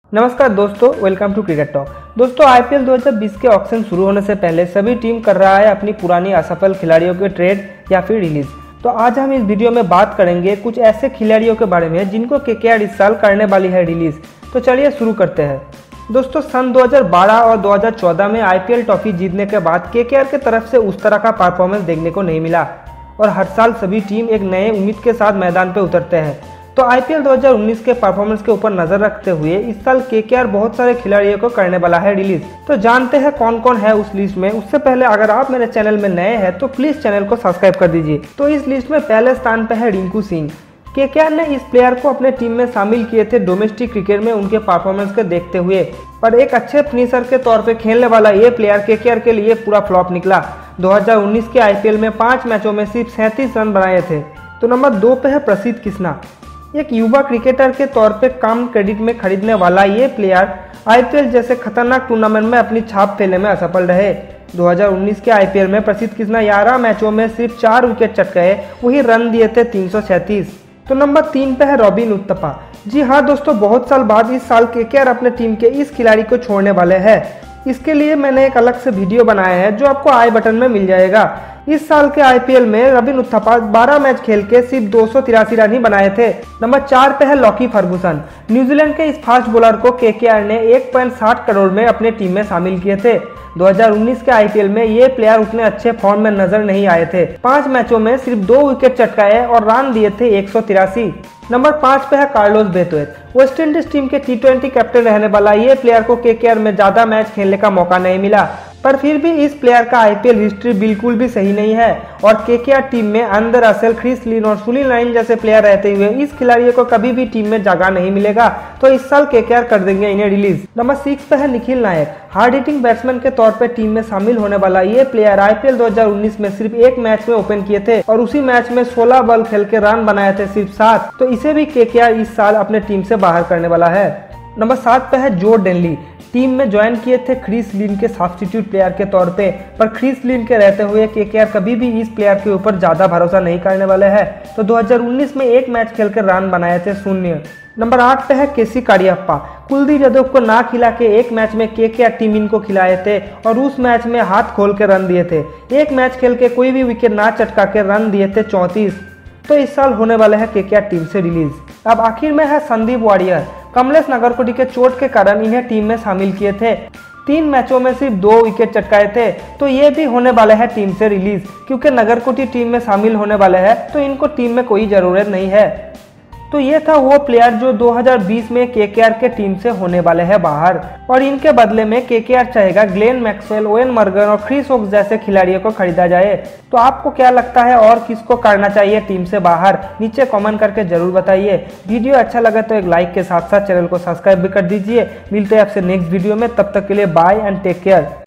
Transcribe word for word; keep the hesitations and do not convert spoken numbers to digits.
नमस्कार दोस्तों, welcome to cricket talk. दोस्तों, आईपीएल दो हज़ार बीस के ऑक्शन शुरू होने से पहले सभी टीम कर रहा है अपनी पुरानी असफल खिलाड़ियों के ट्रेड या फिर रिलीज। तो आज हम इस वीडियो में बात करेंगे कुछ ऐसे खिलाड़ियों के बारे में जिनको केकेआर इस साल करने वाली है रिलीज। तो चलिए शुरू करते हैं। दोस्तों, सन दो हज़ार बारह और दो हज़ार चौदह में आईपीएल ट्रॉफी जीतने के बाद केकेआर की तरफ से उस तरह का परफॉर्मेंस देखने को नहीं मिला और हर साल सभी टीम एक नए उम्मीद के साथ मैदान पर उतरते हैं। तो आईपीएल दो हज़ार उन्नीस के परफॉर्मेंस के ऊपर नजर रखते हुए इस साल केकेआर बहुत सारे खिलाड़ियों को करने वाला है रिलीज। तो जानते हैं कौन कौन है उस लिस्ट में। उससे पहले अगर आप मेरे चैनल में नए हैं तो प्लीज चैनल को सब्सक्राइब कर दीजिए। तो इस लिस्ट में पहले स्थान पे है रिंकू सिंह। केकेआर ने इस प्लेयर को अपने टीम में शामिल किए थे डोमेस्टिक क्रिकेट में उनके परफॉर्मेंस को देखते हुए, पर एक अच्छे फिनिशर के तौर पे खेलने वाला ये प्लेयर केकेआर के लिए पूरा फ्लॉप निकला। दो हज़ार उन्नीस के आईपीएल में पांच मैचों में सिर्फ सैंतीस रन बनाए थे। तो नंबर दो पे है प्रसिद्ध कृष्णा। एक युवा क्रिकेटर के तौर पे कम क्रेडिट में खरीदने वाला ये प्लेयर आईपीएल जैसे खतरनाक टूर्नामेंट में अपनी छाप फैलने में असफल रहे। दो हज़ार उन्नीस के आईपीएल में प्रसिद्ध कृष्णा ग्यारह मैचों में सिर्फ चार विकेट चटकाए, वही रन दिए थे तीन सौ सैंतीस। तो नंबर तीन पे है रॉबिन उथप्पा। जी हाँ दोस्तों, बहुत साल बाद इस साल केकेआर अपने टीम के इस खिलाड़ी को छोड़ने वाले हैं। इसके लिए मैंने एक अलग से वीडियो बनाया है जो आपको आई बटन में मिल जाएगा। इस साल के आईपीएल में रॉबिन उथप्पा बारह मैच खेल के सिर्फ दो सौ तिरासी रन ही बनाए थे। नंबर चार पे है लॉकी फर्गुसन। न्यूजीलैंड के इस फास्ट बॉलर को केकेआर ने एक पॉइंट सात करोड़ में अपने टीम में शामिल किए थे। दो हज़ार उन्नीस के आईपीएल में ये प्लेयर उतने अच्छे फॉर्म में नजर नहीं आए थे। पांच मैचों में सिर्फ दो विकेट चटकाए और रन दिए थे एक सौ तिरासी। नंबर पाँच पे है Carlos Brathwaite. West Indies team के टी ट्वेंटी कैप्टन रहने वाला ये प्लेयर को केकेआर में ज्यादा मैच खेलने का मौका नहीं मिला, पर फिर भी इस प्लेयर का आईपीएल हिस्ट्री बिल्कुल भी सही नहीं है और केकेआर टीम में अंदर असल क्रिस लिन और सुनील नारायण जैसे प्लेयर रहते हुए इस खिलाड़ी को कभी भी टीम में जगह नहीं मिलेगा। तो इस साल केकेआर कर देंगे इन्हें रिलीज। नंबर सिक्स पे है Nikhil Naik. Hard hitting batsman के तौर पे टीम में शामिल होने वाला ये प्लेयर आईपीएल दो हज़ार उन्नीस में सिर्फ एक मैच में ओपन किए थे और उसी मैच में सोलह बॉल खेल के रन बनाए थे सिर्फ सात। तो इसे भी केकेआर इस साल अपने टीम से बाहर करने वाला है। नंबर सात पे है जो डेनली। टीम में ज्वाइन किए थे क्रिस लिन के सब्स्टिट्यूट प्लेयर के तौर पे, पर क्रिस लिन के रहते हुए केकेआर कभी भी इस प्लेयर के ऊपर ज्यादा भरोसा नहीं करने वाले हैं। तो दो हज़ार उन्नीस में एक मैच खेलकर रन बनाए थे शून्य। नंबर आठ पे है केसी कारियप्पा। कुलदीप यादव को ना खिला के एक मैच में केकेआर टीम इनको खिलाए थे और उस मैच में हाथ खोल के रन दिए थे। एक मैच खेल के कोई भी विकेट ना चटका के रन दिए थे चौंतीस। तो इस साल होने वाले है केकेआर टीम से रिलीज। अब आखिर में है संदीप वारियर। कमलेश नागरकोटी के चोट के कारण इन्हें टीम में शामिल किए थे। तीन मैचों में सिर्फ दो विकेट चटकाए थे। तो ये भी होने वाले हैं टीम से रिलीज, क्योंकि नागरकोटी टीम में शामिल होने वाले हैं तो इनको टीम में कोई जरूरत नहीं है। तो ये था वो प्लेयर जो दो हज़ार बीस में केकेआर के टीम से होने वाले हैं बाहर, और इनके बदले में केकेआर चाहेगा ग्लेन मैक्सवेल, ओवेन मॉर्गन और क्रिस वोक्स जैसे खिलाड़ियों को खरीदा जाए। तो आपको क्या लगता है और किसको करना चाहिए टीम से बाहर, नीचे कमेंट करके जरूर बताइए। वीडियो अच्छा लगा तो एक लाइक के साथ साथ चैनल को सब्सक्राइब भी कर दीजिए। मिलते हैं आपसे नेक्स्ट वीडियो में, तब तक के लिए बाय एंड टेक केयर।